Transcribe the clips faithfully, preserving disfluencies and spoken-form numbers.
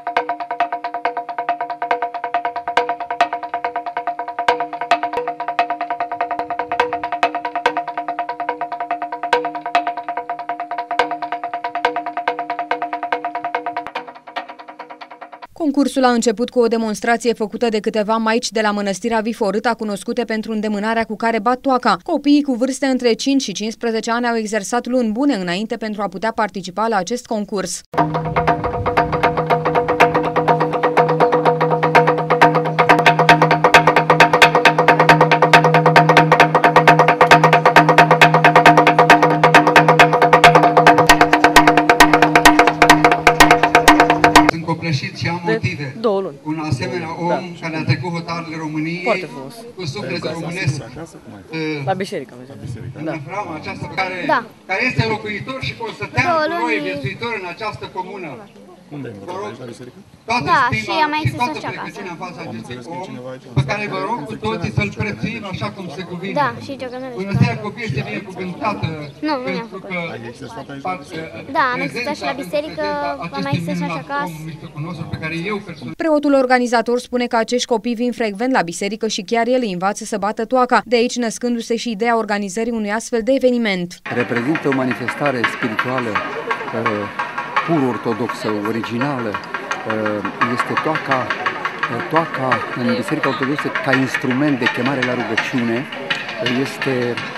Concursul a început cu o demonstrație făcută de câteva maici de la Mănăstirea Viforâta, cunoscute pentru îndemânarea cu care bat toaca. Copiii cu vârste între cinci și cincisprezece ani au exersat luni bune înainte pentru a putea participa la acest concurs. Și am motive. Două luni. Un asemenea om da. care a trecut hotarele României cu suflet românesc la biserică, în da. frama aceasta care, da. care este locuitor și constătean cu noi viețuitor în această comună. Unde ai invitat aici la biserică? Toată da, stima și, am mai și toată pregătirea în fața acestui om pe care vă rog cu toții să-l prețuim așa cum se cuvine. Da, și Mănăstirea Copii este binecuvântată. Nu, nu mi-am făcut. Ai exersat aici? Da, am exersat și la biserică, am mai exersat și acasă. Preotul organizator spune că acești copii vin frecvent la biserică și chiar el îi învață să bată toaca, de aici născându-se și ideea organizării unui astfel de eveniment. Reprezintă o manifestare spirituală pur ortodoxă, originală, este toaca, toaca în Biserica Ortodoxă ca instrument de chemare la rugăciune, este,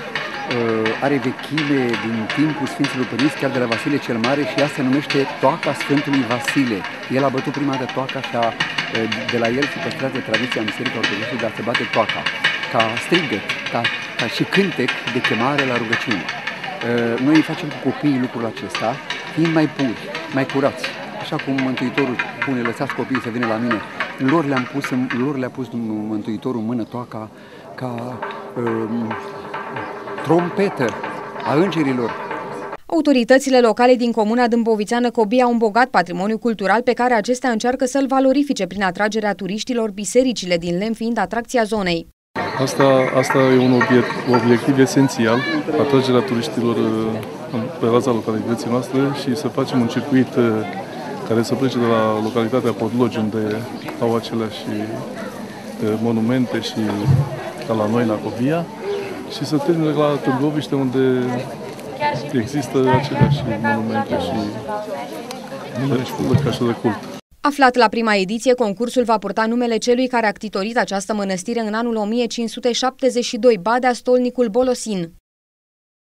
are vechime din timpul Sfinților Părinți, chiar de la Vasile cel Mare, și ea se numește toaca Sfântului Vasile. El a bătut prima dată toaca și a, de la el se păstrează tradiția în Biserica Ortodoxă de a se bate toaca, ca strigăt, ca, ca și cântec de chemare la rugăciune. Noi facem cu copiii lucrul acesta, fiind mai puri, mai curați. Așa cum Mântuitorul spune, lăsați copiii să vină la mine, lor le-am pus, lor le-a pus Mântuitorul în mână toaca ca um, trompetă a îngerilor. Autoritățile locale din comuna Dâmbovițeană Cobia au îmbogat patrimoniul cultural pe care acestea încearcă să-l valorifice prin atragerea turiștilor, bisericile din lemn fiind atracția zonei. Asta, asta e un obiect, obiectiv esențial, atragerea turiștilor pe raza localității noastre și să facem un circuit care să plece de la localitatea Podlogi, unde au aceleași monumente și ca la noi, la Cobia, și să termine la Târgoviște, unde există aceleași monumente și lăcașuri de cult. Aflat la prima ediție, concursul va purta numele celui care a ctitorit această mănăstire în anul o mie cinci sute șaptezeci și doi, Badea Stolnicul Bolosin.